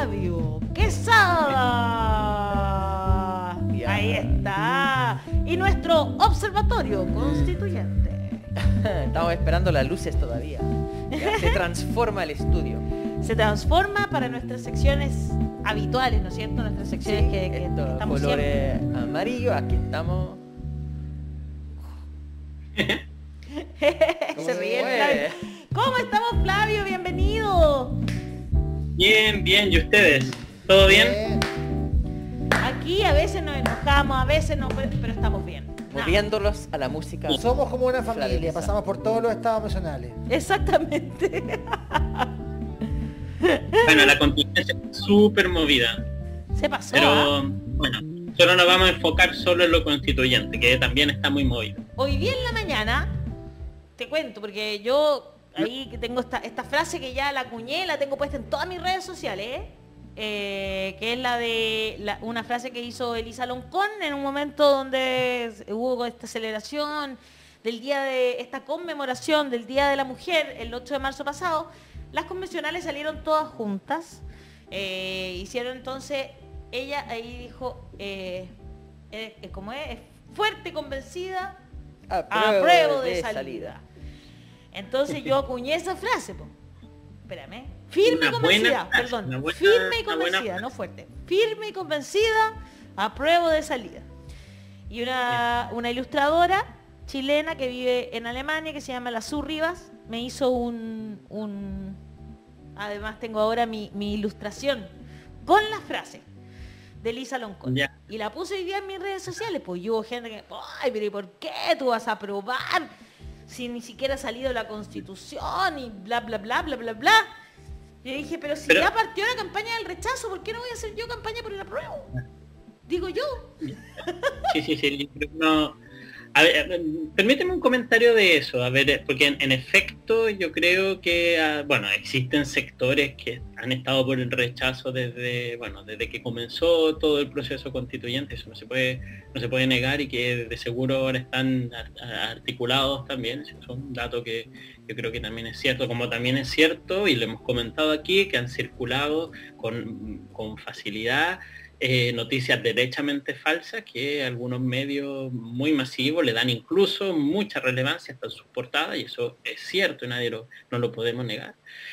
Flavio Quesada. Ya. Ahí está. Y nuestro observatorio constituyente. Estamos esperando las luces todavía. Ya se transforma el estudio. Se transforma para nuestras secciones habituales, ¿no es cierto? Nuestras secciones que Estos estamos colores siempre. amarillos, aquí estamos. Se ríe el Flavio. ¿Cómo estamos, Flavio? Bienvenido. Bien, bien, ¿y ustedes? ¿Todo bien? Aquí a veces nos enojamos, a veces no, pero estamos bien. Moviéndolos a la música. Somos como una Flavio familia, Quesada. pasamos por todos los estados emocionales. Exactamente. Bueno, la contingencia es súper movida, Se pasó. pero bueno, solo nos vamos a enfocar solo en lo constituyente, que también está muy movido. Hoy día en la mañana, te cuento, porque yo ahí que tengo esta frase que ya la acuñé, la tengo puesta en todas mis redes sociales, que es una frase que hizo Elisa Loncón en un momento donde hubo esta celebración del día de esta conmemoración del Día de la Mujer, el 8 de marzo pasado. Las convencionales salieron todas juntas, hicieron entonces, ella ahí dijo, ¿cómo es? Fuerte y convencida, apruebo de salida. Entonces yo acuñé esa frase, po. Espérame. Firme y Una convencida, buena frase, perdón. una buena- Firme y una buena convencida, frase. no fuerte. Firme y convencida, apruebo de salida. Y una ilustradora chilena que vive en Alemania, que se llama la Su Rivas, me hizo además tengo ahora mi ilustración con la frase de Elisa Loncón. Ya. Y la puse hoy día en mis redes sociales, pues y hubo gente que, ay, pero ¿y por qué tú vas a aprobar si ni siquiera ha salido la Constitución y bla, bla, bla, bla, bla, bla? Yo dije, pero si ya partió la campaña del rechazo, ¿por qué no voy a hacer yo campaña por el apruebo? Digo yo. Sí, no. A ver, permíteme un comentario de eso, a ver, porque en efecto yo creo que, bueno, existen sectores que han estado por el rechazo desde que comenzó todo el proceso constituyente, eso no se puede negar, y que de seguro ahora están articulados también, eso es un dato que yo creo que también es cierto, como también es cierto, y lo hemos comentado aquí, que han circulado con facilidad noticias derechamente falsas que algunos medios muy masivos le dan incluso mucha relevancia hasta en sus portadas, y eso es cierto y no lo podemos negar.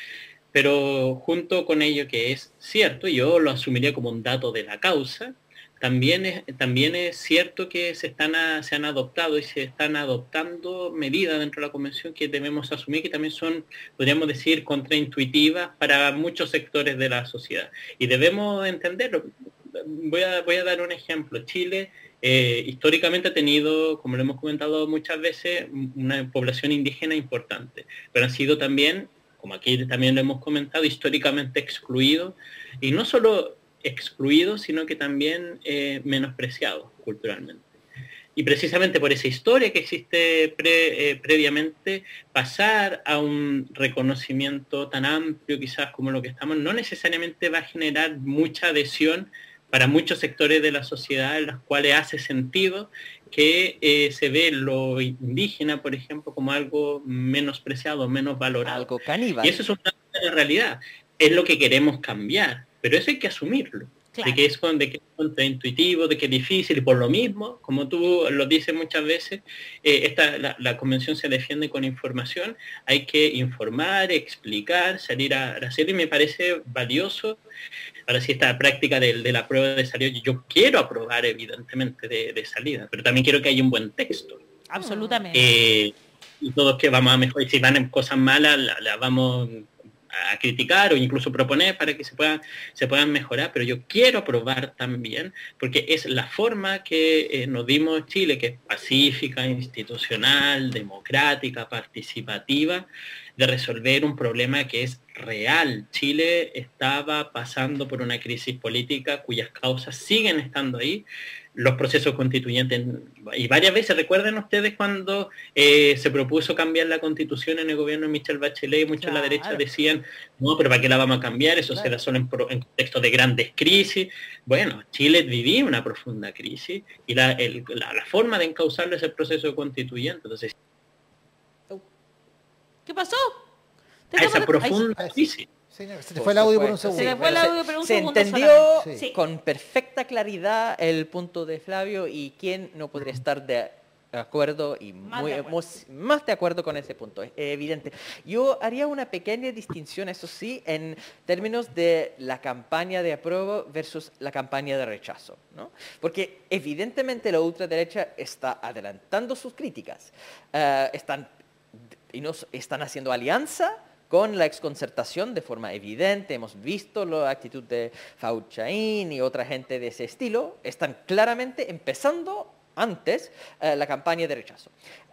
Pero junto con ello, que es cierto, yo lo asumiría como un dato de la causa, también es cierto que se han adoptado y se están adoptando medidas dentro de la convención que debemos asumir, que también son, podríamos decir, contraintuitivas para muchos sectores de la sociedad. Y debemos entenderlo. Voy a dar un ejemplo. Chile históricamente ha tenido, como lo hemos comentado muchas veces, una población indígena importante, pero han sido también, como aquí también lo hemos comentado, históricamente excluidos, y no solo excluidos, sino que también menospreciados culturalmente. Y precisamente por esa historia que existe previamente, pasar a un reconocimiento tan amplio quizás como lo que estamos, no necesariamente va a generar mucha adhesión para muchos sectores de la sociedad, en los cuales hace sentido que se ve lo indígena, por ejemplo, como algo menospreciado, menos valorado. Algo caníbal. Y eso es una realidad. Es lo que queremos cambiar, pero eso hay que asumirlo. Claro. De que es contraintuitivo, de que es difícil, y por lo mismo, como tú lo dices muchas veces, la convención se defiende con información, hay que informar, explicar, salir a hacer, y me parece valioso. Ahora sí, esta práctica de la prueba de salida, yo quiero aprobar evidentemente de salida, pero también quiero que haya un buen texto. Absolutamente. Y todos que vamos a mejorar, y si van en cosas malas, las vamos a criticar o incluso proponer para que se puedan mejorar, pero yo quiero aprobar también, porque es la forma que nos dimos Chile, que es pacífica, institucional, democrática, participativa, de resolver un problema que es real. Chile estaba pasando por una crisis política cuyas causas siguen estando ahí. Los procesos constituyentes, y varias veces, recuerden ustedes cuando se propuso cambiar la constitución en el gobierno de Michelle Bachelet, y muchos de la derecha decían, no, pero ¿para qué la vamos a cambiar? Eso será solo en contexto de grandes crisis. Bueno, Chile vivía una profunda crisis, y la forma de encauzarlo es el proceso constituyente. Entonces, ¿Qué pasó? a esa profunda crisis. Sí, no, se te fue el audio por un supuesto, segundo. Se le fue el pero audio por un se segundo entendió solamente. Sí. con perfecta claridad el punto de Flavio y quién no podría estar de acuerdo y Más de acuerdo. más de acuerdo con ese punto, es evidente. Yo haría una pequeña distinción, eso sí, en términos de la campaña de apruebo versus la campaña de rechazo, ¿no? Porque evidentemente la ultraderecha está adelantando sus críticas, están haciendo alianza con la exconcertación de forma evidente. Hemos visto la actitud de Fauchaín y otra gente de ese estilo. Están claramente empezando antes la campaña de rechazo.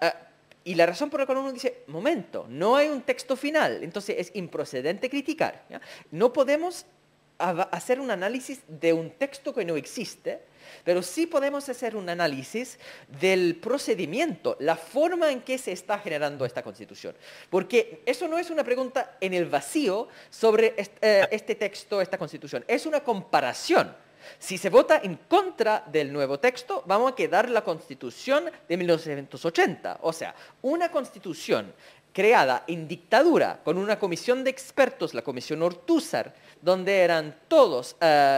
Y la razón por la cual uno dice, momento, no hay un texto final, entonces es improcedente criticar, ¿ya? No podemos hacer un análisis de un texto que no existe, pero sí podemos hacer un análisis del procedimiento, la forma en que se está generando esta Constitución. Porque eso no es una pregunta en el vacío sobre este texto, esta Constitución, es una comparación. Si se vota en contra del nuevo texto, vamos a quedar la Constitución de 1980. O sea, una Constitución creada en dictadura con una comisión de expertos, la Comisión Ortúzar, donde eran todos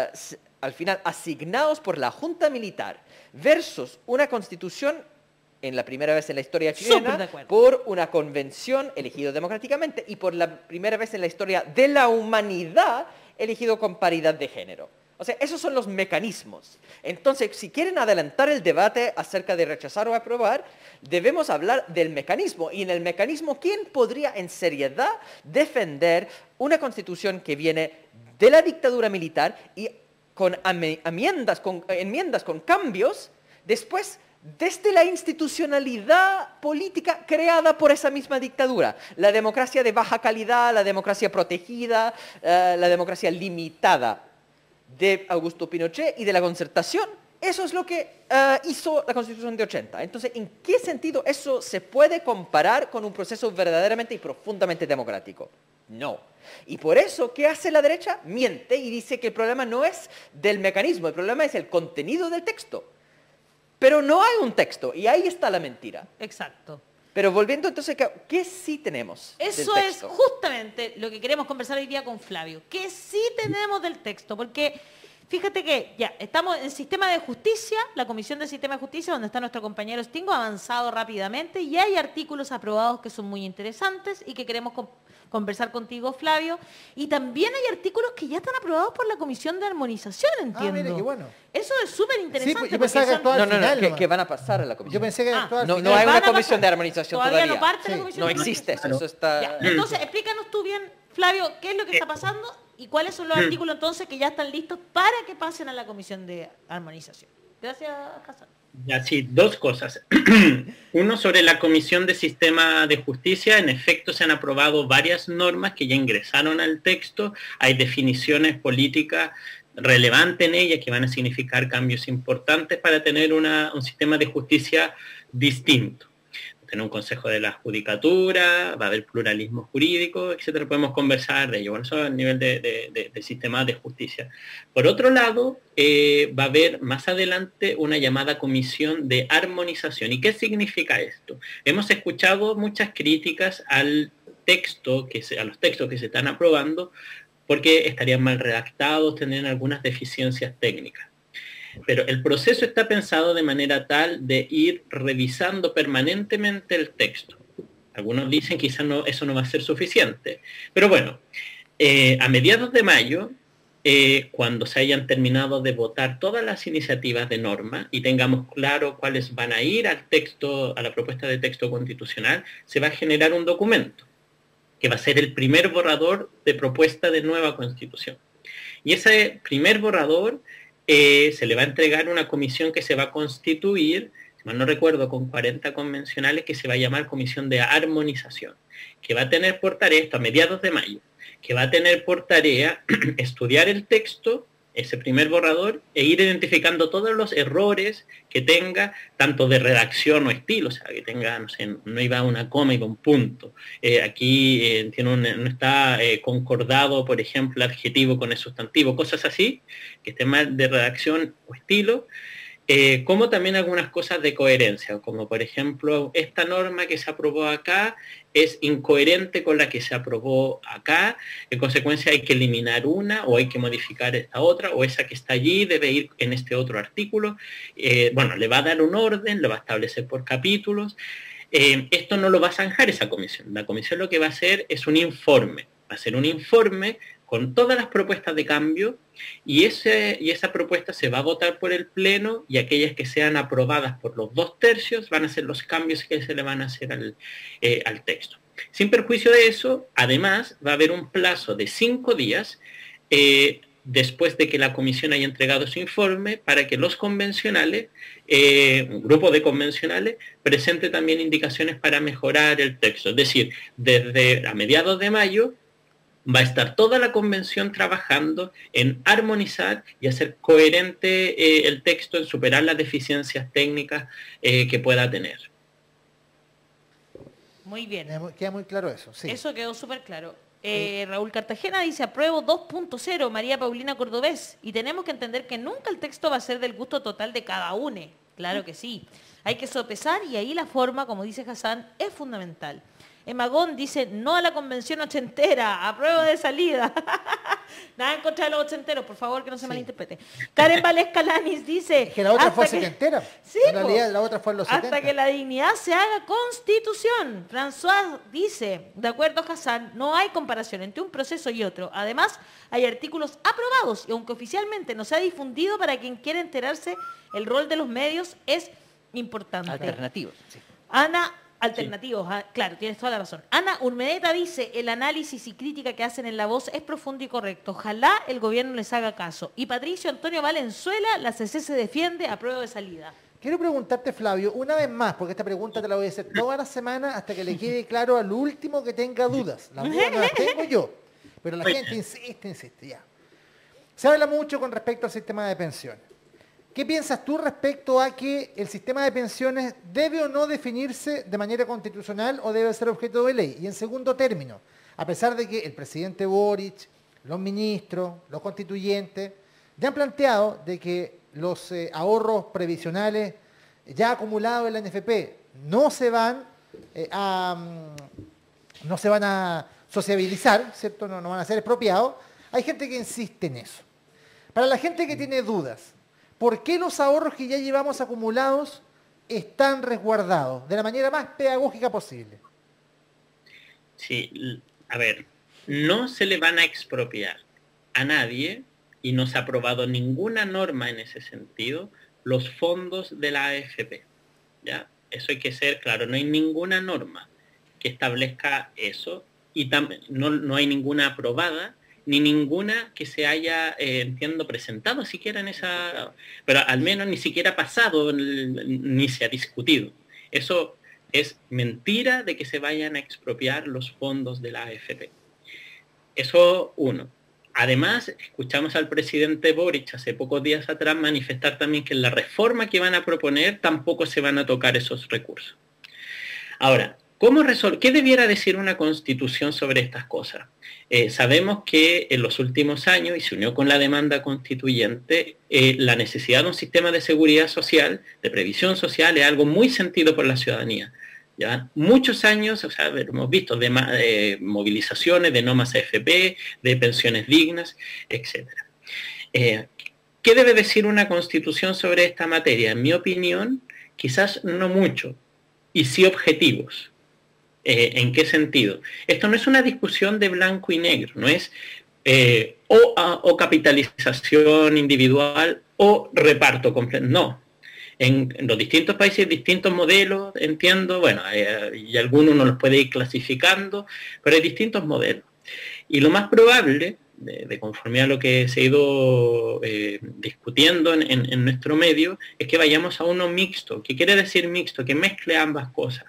al final asignados por la Junta Militar, versus una Constitución en la primera vez en la historia Súper de chilena acuerdo. por una convención elegido democráticamente y por la primera vez en la historia de la humanidad elegido con paridad de género. O sea, esos son los mecanismos. Entonces, si quieren adelantar el debate acerca de rechazar o aprobar, debemos hablar del mecanismo. Y en el mecanismo, ¿quién podría en seriedad defender una Constitución que viene de la dictadura militar y con enmiendas, con cambios, después desde la institucionalidad política creada por esa misma dictadura? La democracia de baja calidad, la democracia protegida, la democracia limitada de Augusto Pinochet y de la concertación. Eso es lo que hizo la Constitución de 80. Entonces, ¿en qué sentido eso se puede comparar con un proceso verdaderamente y profundamente democrático? No. Y por eso, ¿qué hace la derecha? Miente y dice que el problema no es del mecanismo, el problema es el contenido del texto. Pero no hay un texto, y ahí está la mentira. Exacto. Pero volviendo entonces, ¿qué sí tenemos del Eso es texto? justamente lo que queremos conversar hoy día con Flavio. Que sí tenemos del texto, porque fíjate que ya estamos en sistema de justicia, la Comisión de Sistema de Justicia, donde está nuestro compañero Stingo, ha avanzado rápidamente y hay artículos aprobados que son muy interesantes y que queremos conversar contigo, Flavio. Y también hay artículos que ya están aprobados por la Comisión de Armonización, entiendo. mire, qué bueno. Eso es súper interesante. Sí, yo pensaba porque que actuaba No, al no, final no, nomás. que van a pasar a la comisión. Yo pensé que Ah, actuaba al No, final. no hay Van una a comisión pasar. de armonización Todavía todavía. no parte la Sí. Comisión No de existe eso, Armonización. eso está... Ya, entonces, explícanos tú bien, Flavio, qué es lo que está pasando y cuáles son los artículos entonces que ya están listos para que pasen a la Comisión de Armonización. Gracias, Hassan. Ya, sí, dos cosas. Uno, sobre la Comisión de Sistema de Justicia. En efecto, se han aprobado varias normas que ya ingresaron al texto. Hay definiciones políticas relevantes en ellas que van a significar cambios importantes para tener un sistema de justicia distinto. Tener un consejo de la judicatura, va a haber pluralismo jurídico, etcétera. Podemos conversar de ello. Bueno, eso a nivel de sistema de justicia. Por otro lado, va a haber más adelante una llamada comisión de armonización. ¿Y qué significa esto? Hemos escuchado muchas críticas al texto, a los textos que se están aprobando, porque estarían mal redactados, tendrían algunas deficiencias técnicas. Pero el proceso está pensado de manera tal de ir revisando permanentemente el texto. Algunos dicen que quizás eso no va a ser suficiente. Pero bueno, a mediados de mayo, cuando se hayan terminado de votar todas las iniciativas de norma y tengamos claro cuáles van a ir al texto, a la propuesta de texto constitucional, se va a generar un documento que va a ser el primer borrador de propuesta de nueva constitución. Y ese primer borrador se le va a entregar una comisión que se va a constituir, si mal no recuerdo, con 40 convencionales, que se va a llamar Comisión de Armonización, que va a tener por tarea, esto a mediados de mayo, que va a tener por tarea estudiar el texto, ese primer borrador, e ir identificando todos los errores que tenga, tanto de redacción o estilo, o sea, que tenga, no sé, no iba una coma, iba un punto. Aquí no está concordado, por ejemplo, el adjetivo con el sustantivo, cosas así, que esté mal de redacción o estilo. como también algunas cosas de coherencia, como por ejemplo, esta norma que se aprobó acá es incoherente con la que se aprobó acá, en consecuencia hay que eliminar una o hay que modificar esta otra, o esa que está allí debe ir en este otro artículo. Bueno, le va a dar un orden, lo va a establecer por capítulos. Esto no lo va a zanjar esa comisión. La comisión lo que va a hacer es un informe. Va a ser un informe con todas las propuestas de cambio y esa propuesta se va a votar por el Pleno y aquellas que sean aprobadas por los 2/3 van a ser los cambios que se le van a hacer al texto. Sin perjuicio de eso, además, va a haber un plazo de 5 días después de que la comisión haya entregado su informe para que los convencionales, un grupo de convencionales, presente también indicaciones para mejorar el texto. Es decir, desde a mediados de mayo va a estar toda la convención trabajando en armonizar y hacer coherente el texto, en superar las deficiencias técnicas que pueda tener. Muy bien. Queda muy claro eso, sí. Eso quedó súper claro. Raúl Cartagena dice, apruebo 2.0, María Paulina Cordobés. Y tenemos que entender que nunca el texto va a ser del gusto total de cada uno. Claro que sí. Hay que sopesar y ahí la forma, como dice Hassan, es fundamental. Emagón dice, no a la convención ochentera, apruebo de salida. Nada en contra de los ochenteros, por favor, que no se malinterprete. Karen Valesca Lanis dice... Que la otra fue setentera. Sí, en realidad la otra fue en los 70. Hasta que la dignidad se haga constitución. François dice, de acuerdo a Hassan, no hay comparación entre un proceso y otro. Además, hay artículos aprobados y aunque oficialmente no se ha difundido, para quien quiera enterarse, el rol de los medios es importante. Alternativos, sí. Ana... Alternativos, claro, tienes toda la razón. Ana Urmeneta dice, el análisis y crítica que hacen en La Voz es profundo y correcto. Ojalá el gobierno les haga caso. Y Patricio Antonio Valenzuela, la CC se defiende, apruebo de salida. Quiero preguntarte, Flavio, una vez más, porque esta pregunta te la voy a hacer toda la semana hasta que le quede claro al último que tenga dudas. Las dudas no las tengo yo, pero la gente insiste, ya. Se habla mucho con respecto al sistema de pensiones. ¿Qué piensas tú respecto a que el sistema de pensiones debe o no definirse de manera constitucional o debe ser objeto de ley? Y en segundo término, a pesar de que el presidente Boric, los ministros, los constituyentes, ya han planteado de que los ahorros previsionales ya acumulados en la NFP no se van a sociabilizar, ¿cierto? No van a ser expropiados. Hay gente que insiste en eso. Para la gente que tiene dudas, ¿por qué los ahorros que ya llevamos acumulados están resguardados de la manera más pedagógica posible? Sí, a ver, no se le van a expropiar a nadie, y no se ha aprobado ninguna norma en ese sentido, los fondos de la AFP. ¿Ya? Eso hay que ser claro, no hay ninguna norma que establezca eso, y no hay ninguna aprobada, ni ninguna que se haya, entiendo, presentado siquiera en esa, pero al menos ni siquiera pasado, ni se ha discutido. Eso es mentira de que se vayan a expropiar los fondos de la AFP. Eso uno. Además, escuchamos al presidente Boric hace pocos días atrás manifestar también que en la reforma que van a proponer tampoco se van a tocar esos recursos. Ahora, ¿qué debiera decir una constitución sobre estas cosas? Sabemos que en los últimos años, y se unió con la demanda constituyente, la necesidad de un sistema de seguridad social, de previsión social, es algo muy sentido por la ciudadanía. ¿Ya? Muchos años, o sea, hemos visto de movilizaciones, de no más AFP, de pensiones dignas, etc. ¿Qué debe decir una constitución sobre esta materia? En mi opinión, quizás no mucho, y sí objetivos. ¿En qué sentido? Esto no es una discusión de blanco y negro, no es o capitalización individual o reparto completo, no. En los distintos países, distintos modelos, entiendo, bueno, y algunos uno los puede ir clasificando, pero hay distintos modelos. Y lo más probable, de conformidad a lo que se ha ido discutiendo en nuestro medio, es que vayamos a uno mixto. ¿Qué quiere decir mixto? Que mezcle ambas cosas.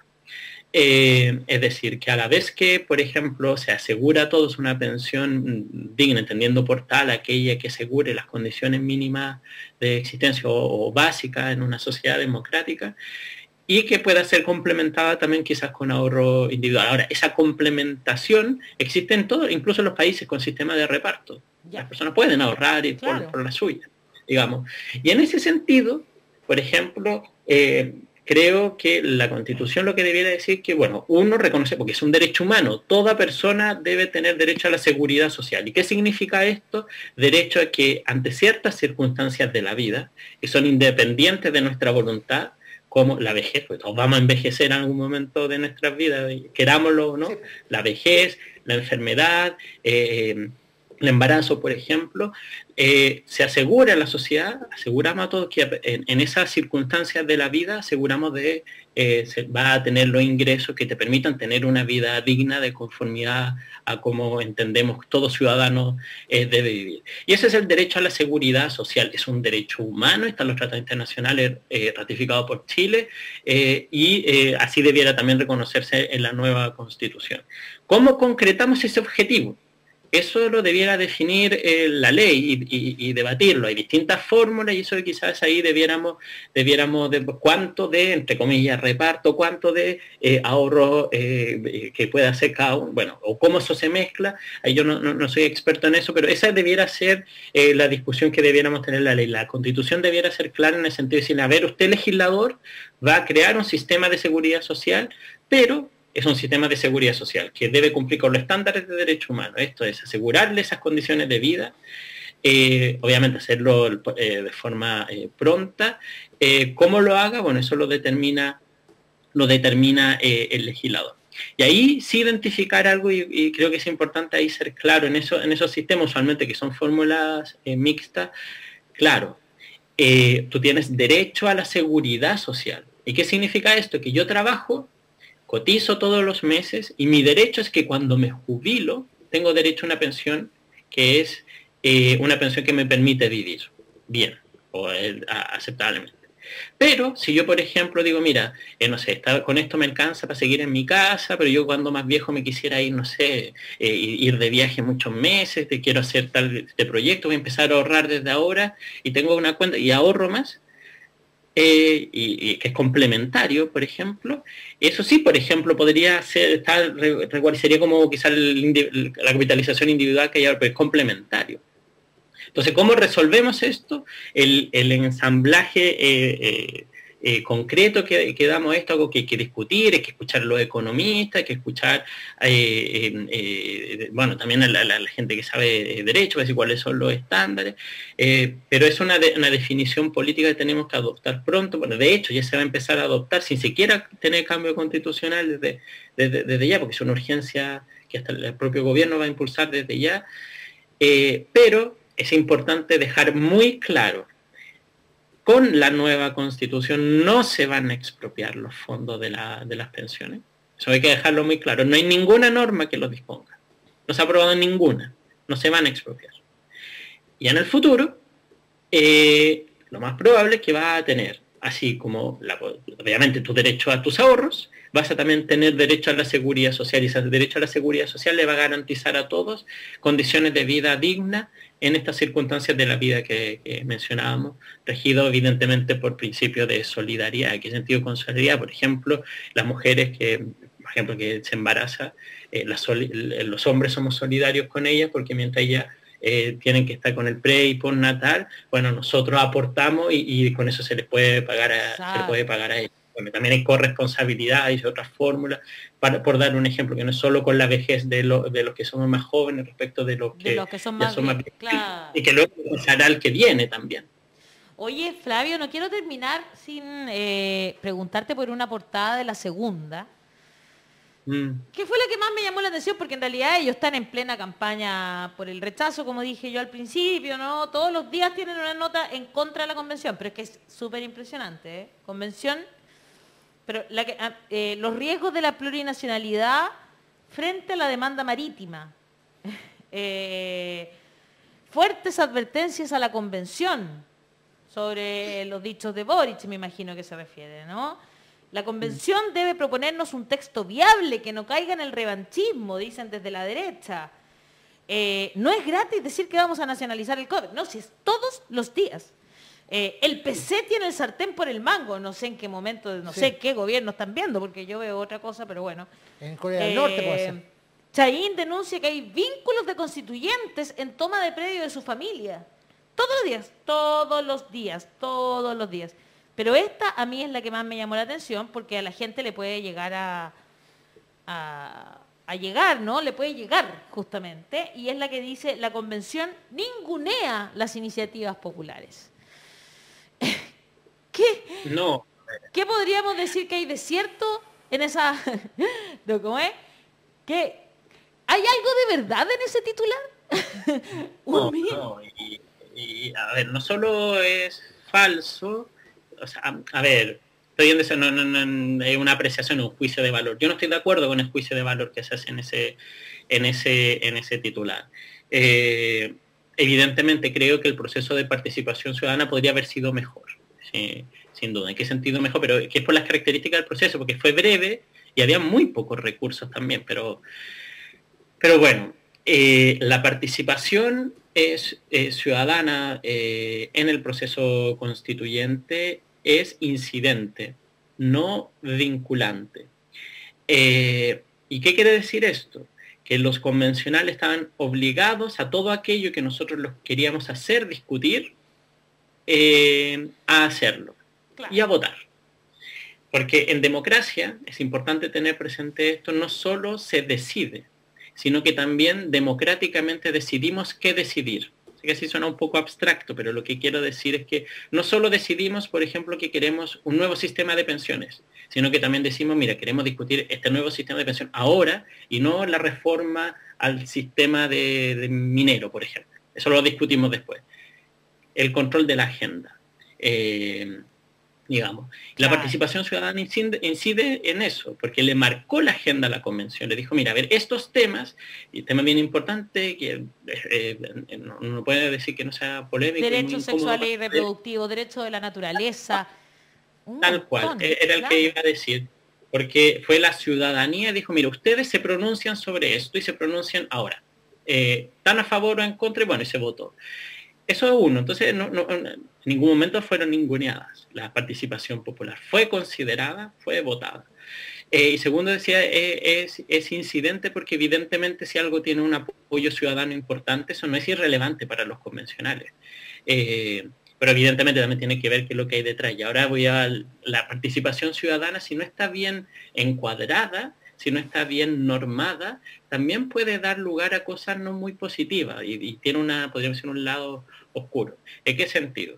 Es decir, que a la vez que, por ejemplo, se asegura a todos una pensión digna, entendiendo por tal aquella que asegure las condiciones mínimas de existencia o básicas en una sociedad democrática, y que pueda ser complementada también quizás con ahorro individual. Ahora, esa complementación existe en todos, incluso en los países con sistema de reparto. Las personas pueden ahorrar y por la suya, digamos. Y en ese sentido, por ejemplo, creo que la Constitución lo que debiera decir que, bueno, uno reconoce, porque es un derecho humano, toda persona debe tener derecho a la seguridad social. ¿Y qué significa esto? Derecho a que ante ciertas circunstancias de la vida, que son independientes de nuestra voluntad, como la vejez, pues todos vamos a envejecer en algún momento de nuestras vidas, querámoslo o no, Sí. la vejez, la enfermedad, el embarazo, por ejemplo, se asegura en la sociedad, aseguramos a todos que en esas circunstancias de la vida aseguramos de se va a tener los ingresos que te permitan tener una vida digna de conformidad a como entendemos todo ciudadano debe vivir. Y ese es el derecho a la seguridad social, es un derecho humano, están los tratados internacionales ratificados por Chile y así debiera también reconocerse en la nueva Constitución. ¿Cómo concretamos ese objetivo? Eso lo debiera definir la ley y debatirlo. Hay distintas fórmulas y eso quizás ahí debiéramos de cuánto de, entre comillas, reparto, cuánto de ahorro que pueda hacer cada uno, bueno, o cómo eso se mezcla. Ahí yo no soy experto en eso, pero esa debiera ser la discusión que debiéramos tener en la ley. La Constitución debiera ser clara en el sentido de decir, a ver, usted legislador va a crear un sistema de seguridad social, pero es un sistema de seguridad social que debe cumplir con los estándares de derechos humanos. Esto es asegurarle esas condiciones de vida, obviamente hacerlo de forma pronta. ¿Cómo lo haga? Bueno, eso lo determina el legislador. Y ahí sí identificar algo y creo que es importante ahí ser claro en esos sistemas usualmente que son fórmulas mixtas. Claro, tú tienes derecho a la seguridad social. ¿Y qué significa esto? Que yo trabajo, cotizo todos los meses y mi derecho es que cuando me jubilo tengo derecho a una pensión que es una pensión que me permite vivir bien o aceptablemente. Pero si yo, por ejemplo, digo, mira, no sé, con esto me alcanza para seguir en mi casa, pero yo cuando más viejo me quisiera ir, no sé, ir de viaje muchos meses, quiero hacer tal proyecto, voy a empezar a ahorrar desde ahora y tengo una cuenta y ahorro más, y que es complementario, por ejemplo, eso sí, por ejemplo, podría sería como quizás la capitalización individual que hay ahora, pero es complementario. Entonces, ¿cómo resolvemos esto? El ensamblaje concreto que damos esto, algo que hay que discutir, hay que escuchar a los economistas, hay que escuchar, bueno, también a la gente que sabe derecho, decir cuáles son los estándares, pero es una definición política que tenemos que adoptar pronto. Bueno, de hecho, ya se va a empezar a adoptar sin siquiera tener cambio constitucional desde ya, porque es una urgencia que hasta el propio gobierno va a impulsar desde ya, pero es importante dejar muy claro, con la nueva Constitución no se van a expropiar los fondos de las pensiones. Eso hay que dejarlo muy claro. No hay ninguna norma que lo disponga. No se ha aprobado ninguna. No se van a expropiar. Y en el futuro, lo más probable es que vas a tener, así como obviamente tu derecho a tus ahorros, vas a también tener derecho a la seguridad social, y ese derecho a la seguridad social le va a garantizar a todos condiciones de vida dignas en estas circunstancias de la vida que mencionábamos, regido evidentemente por principios de solidaridad. ¿En qué sentido con solidaridad? Por ejemplo, las mujeres que se embarazan, los hombres somos solidarios con ellas porque mientras ellas tienen que estar con el pre y postnatal, bueno, nosotros aportamos y con eso se les puede pagar a ellos. Bueno, también hay corresponsabilidad y otras fórmulas, por dar un ejemplo, que no es solo con la vejez de los que somos más jóvenes respecto de los que son ya más son más viejos, viejos, claro. y que luego pensará el que viene también. Oye, Flavio, no quiero terminar sin preguntarte por una portada de La Segunda. ¿Qué fue lo que más me llamó la atención? Porque en realidad ellos están en plena campaña por el rechazo, como dije yo al principio, ¿no? Todos los días tienen una nota en contra de la convención, pero es que es súper impresionante, ¿eh? Convención, pero los riesgos de la plurinacionalidad frente a la demanda marítima. Fuertes advertencias a la convención sobre los dichos de Boric, me imagino que se refiere, ¿no? La convención debe proponernos un texto viable que no caiga en el revanchismo, dicen desde la derecha. No es gratis decir que vamos a nacionalizar el cobre, no, si es todos los días. El PC tiene el sartén por el mango, no sé en qué momento, no sé qué gobierno están viendo, porque yo veo otra cosa, pero bueno. En Corea del Norte puede ser. Chayín denuncia que hay vínculos de constituyentes en toma de predio de su familia. Todos los días, todos los días, todos los días. Pero esta a mí es la que más me llamó la atención porque a la gente le puede llegar a llegar, ¿no? Le puede llegar justamente, y es la que dice: la convención ningunea las iniciativas populares. No, ¿Qué podríamos decir que hay de cierto en esa... ¿No, cómo es? ¿Que hay algo de verdad en ese titular? no. A ver, no solo es falso, o sea, a ver, estoy viendo eso, es una apreciación, un juicio de valor. Yo no estoy de acuerdo con el juicio de valor que se hace en ese titular. Evidentemente creo que el proceso de participación ciudadana podría haber sido mejor, sí, sin duda. ¿En qué sentido mejor? Pero que es por las características del proceso, porque fue breve y había muy pocos recursos también, pero bueno, la participación ciudadana en el proceso constituyente es incidente, no vinculante. ¿Y qué quiere decir esto? Que los convencionales estaban obligados a todo aquello que nosotros los queríamos hacer, discutir, a hacerlo, claro, y a votar. Porque en democracia, es importante tener presente esto, no solo se decide, sino que también democráticamente decidimos qué decidir. Sé que así suena un poco abstracto, pero lo que quiero decir es que no solo decidimos, por ejemplo, que queremos un nuevo sistema de pensiones, sino que también decimos, mira, queremos discutir este nuevo sistema de pensión ahora y no la reforma al sistema de minero, por ejemplo. Eso lo discutimos después. El control de la agenda. Digamos. La participación ciudadana incide en eso, porque le marcó la agenda a la convención, le dijo, mira, a ver, estos temas, y tema bien importante, que no puede decir que no sea polémico. Derechos sexuales y reproductivos, derechos de la naturaleza. Tal cual, era el que iba a decir, porque fue la ciudadanía, dijo, mira, ustedes se pronuncian sobre esto y se pronuncian ahora. ¿Están a favor o en contra? Y bueno, y se votó. Eso es uno. Entonces, en ningún momento fueron ninguneadas. La participación popular fue considerada, fue votada. Y segundo, decía, es incidente porque evidentemente si algo tiene un apoyo ciudadano importante, eso no es irrelevante para los convencionales. Pero evidentemente también tiene que ver qué es lo que hay detrás. Y ahora voy a la participación ciudadana, si no está bien encuadrada, si no está bien normada, también puede dar lugar a cosas no muy positivas y tiene podríamos decir, un lado oscuro. ¿En qué sentido?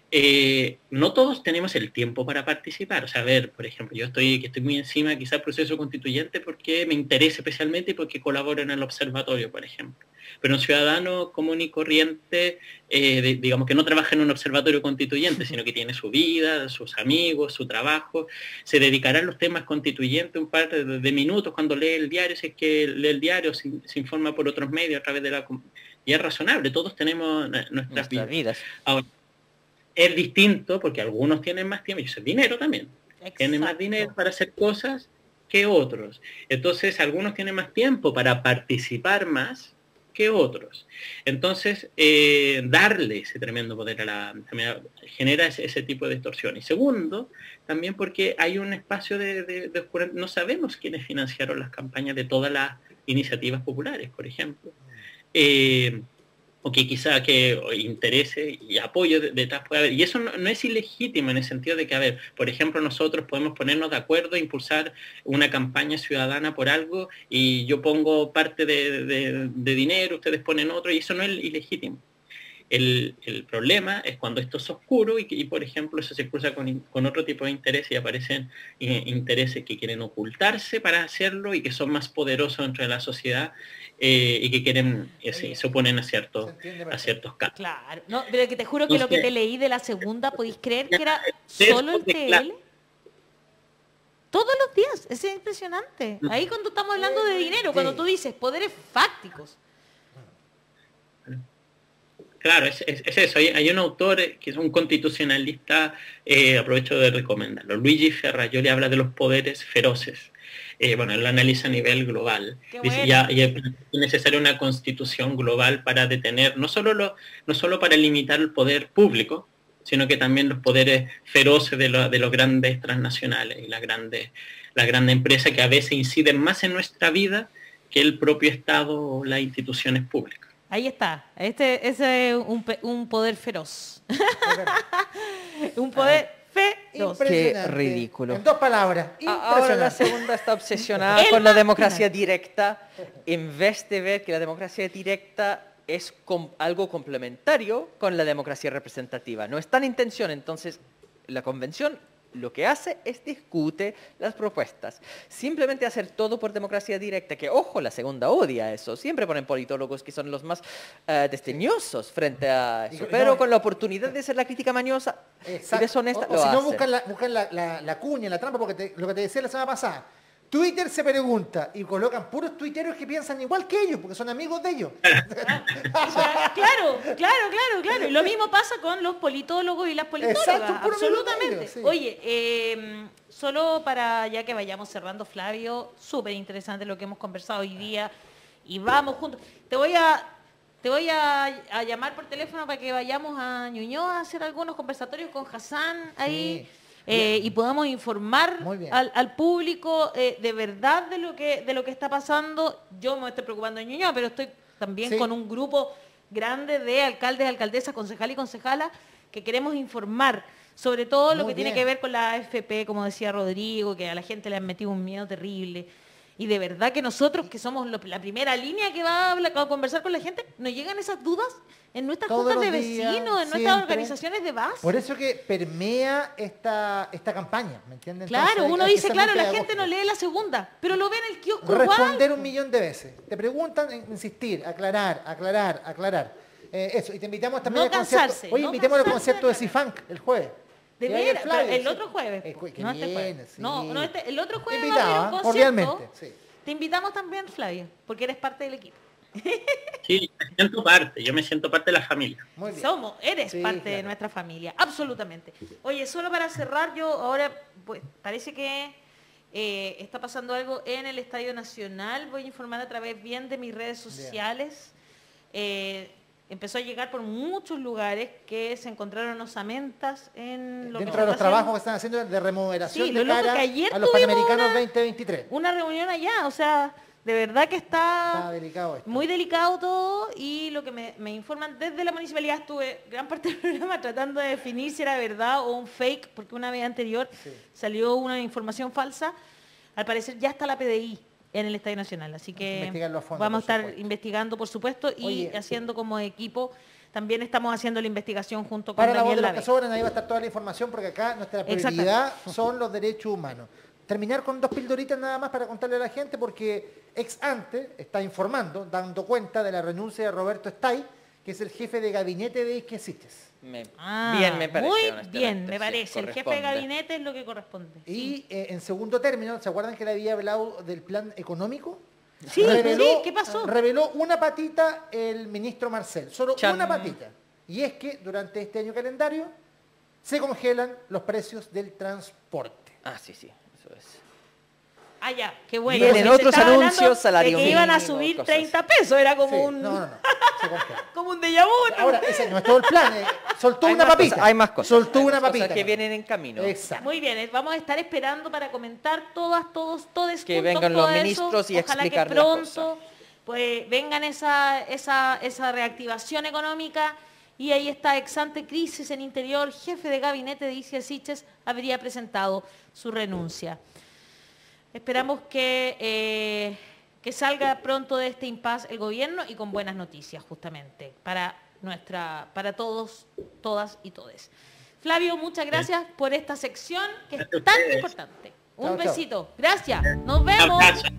No todos tenemos el tiempo para participar. O sea, a ver, por ejemplo, yo estoy muy encima quizás del proceso constituyente porque me interesa especialmente y porque colaboro en el observatorio, por ejemplo. Pero un ciudadano común y corriente, digamos que no trabaja en un observatorio constituyente, sino que tiene su vida, sus amigos, su trabajo, se dedicará a los temas constituyentes un par de minutos cuando lee el diario, si es que lee el diario, se informa por otros medios a través de y es razonable, todos tenemos nuestras vidas. Ahora, es distinto porque algunos tienen más tiempo, y eso es dinero también. Exacto. Tienen más dinero para hacer cosas que otros. Entonces, algunos tienen más tiempo para participar más que otros. Entonces, darle ese tremendo poder también genera ese tipo de distorsión. Y segundo, también porque hay un espacio de no sabemos quiénes financiaron las campañas de todas las iniciativas populares, por ejemplo. O que quizá que interese y apoyo detrás puede haber. Y eso no es ilegítimo en el sentido de que, a ver, por ejemplo, nosotros podemos ponernos de acuerdo e impulsar una campaña ciudadana por algo y yo pongo parte de dinero, ustedes ponen otro, y eso no es ilegítimo. El problema es cuando esto es oscuro y por ejemplo, eso se cruza con otro tipo de interés y aparecen intereses que quieren ocultarse para hacerlo y que son más poderosos dentro de la sociedad y que quieren, se oponen a ciertos casos. Claro, no, pero que te juro que entonces, lo que te leí de la segunda, ¿podéis creer que era solo el TL? Todos los días, es impresionante. Ahí cuando estamos hablando de dinero, cuando tú dices poderes fácticos. Claro, es eso. Hay un autor que es un constitucionalista, aprovecho de recomendarlo, Luigi Ferrajoli, habla de los poderes feroces. Bueno, él lo analiza a nivel global. Dice, y es necesaria una constitución global para detener, no solo para limitar el poder público, sino que también los poderes feroces de los grandes transnacionales y las grandes empresas que a veces inciden más en nuestra vida que el propio Estado o las instituciones públicas. Ahí está. Ese es un poder feroz. Un poder Impresionante. Qué ridículo. En 2 palabras. Ahora la Impresionante. segunda está obsesionada El con la más democracia directa, en vez de ver que la democracia directa es algo complementario con la democracia representativa. No está en intención, entonces la convención lo que hace es discute las propuestas. Simplemente hacer todo por democracia directa, que ojo, la segunda odia eso. Siempre ponen politólogos que son los más desdeñosos frente a eso. Y- Pero no, con la oportunidad de ser la crítica mañosa y Exacto. deshonesta, O lo si no, hacen. buscan la cuña, la trampa, porque lo que te decía la semana pasada. Twitter se pregunta y colocan puros tuiteros que piensan igual que ellos, porque son amigos de ellos. Claro. Y lo mismo pasa con los politólogos y las politólogas. Exacto, puro Absolutamente. amigo de ellos, sí. Oye, solo para ya que vayamos cerrando, Flavio, súper interesante lo que hemos conversado hoy día. Y vamos juntos. Te voy a llamar por teléfono para que vayamos a Ñuñoa a hacer algunos conversatorios con Hassan ahí. Sí. Y podamos informar Muy bien. al público de verdad de lo que está pasando. Yo me estoy preocupando en Ñuñoa, pero estoy también Sí. con un grupo grande de alcaldes, alcaldesas, concejales y concejalas que queremos informar sobre todo lo Muy que tiene bien. que ver con la AFP, como decía Rodrigo, que a la gente le han metido un miedo terrible. Y de verdad que nosotros, que somos la primera línea que va a conversar con la gente, nos llegan esas dudas en nuestras Todos juntas de los días, vecinos, en nuestras siempre. organizaciones de base. Por eso que permea esta campaña, ¿me entiendes? Claro, Entonces, uno hay que dice, ser claro, muy la gente pedagógico. no lee la segunda, pero lo ve en el kiosco igual. Responder 1.000.000 de veces. Te preguntan, insistir, aclarar. Eso, y te invitamos también No al concierto. cansarse, Oye, no invitemos al cansarse concierto de de Cifunk el jueves. De Y ahí veras, Flavio, pero el sí. otro jueves. Que No este viene, jueves. sí. No, el otro jueves va a Invitado, haber un ¿ah? concierto. Cordialmente, sí. Te invitamos también, Flavio, porque eres parte del equipo. Sí, me siento parte, yo me siento parte de la familia. Muy bien. Eres Sí, parte de claro. nuestra familia, absolutamente. Oye, solo para cerrar, yo ahora, pues, parece que está pasando algo en el Estadio Nacional. Voy a informar a través bien de mis redes sociales. Empezó a llegar por muchos lugares que se encontraron osamentas en lo que Dentro de se los está trabajos que haciendo. están haciendo de remodelación Sí, de lo loco cara que ayer a los tuvimos Panamericanos una- 2023. Una reunión allá, o sea, de verdad que Está delicado esto. muy delicado todo, y lo que me informan desde la municipalidad, estuve gran parte del programa tratando de definir si era verdad o un fake, porque una vez anterior Sí. salió una información falsa. Al parecer ya está la PDI en el Estadio Nacional, así que Investigarlo a fondo, vamos a por estar supuesto. investigando, por supuesto, y Oye, haciendo como equipo. También estamos haciendo la investigación junto con Para la voz Daniel de los que Lave. sobran, ahí va a estar toda la información, porque acá nuestra prioridad son los derechos humanos. Terminar con 2 pildoritas nada más para contarle a la gente, porque ex ante está informando, dando cuenta de la renuncia de Roberto Stay, que es el jefe de gabinete de Isquesites. Bien me parece, Muy honestamente, bien, me sí, parece. El jefe de corresponde. gabinete es lo que corresponde. Y en segundo término, ¿se acuerdan que le había hablado del plan económico? Sí, sí, ¿qué pasó? Reveló una patita el ministro Marcel, solo Chan. una patita. Y es que durante este año calendario se congelan los precios del transporte. Ah, sí, eso es. Ah, ya, qué bueno. Vienen porque se otros estaba anuncios, hablando salario de que iban a mínimo, subir cosas 30 pesos, era como Sí, un no, se congela. como un déjà vu, ¿no? Ahora, ese no es todo el plan. Soltó Hay una más papita. cosas, hay más cosas. Soltó hay una más cosas papita. que vienen en camino. Exacto. Muy bien, vamos a estar esperando para comentar todos Que juntos vengan los todo eso. ministros y Ojalá explicar que las pronto cosas. pues vengan esa reactivación económica. Y ahí está, ex ante crisis en interior, jefe de gabinete de Isquesites habría presentado su renuncia. Esperamos que salga pronto de este impasse el gobierno y con buenas noticias, justamente, para todos, todas y todes. Flavio, muchas gracias por esta sección que es Gracias a tan ustedes. importante. Un Chao, chao. besito. Gracias. Nos vemos. Abrazo.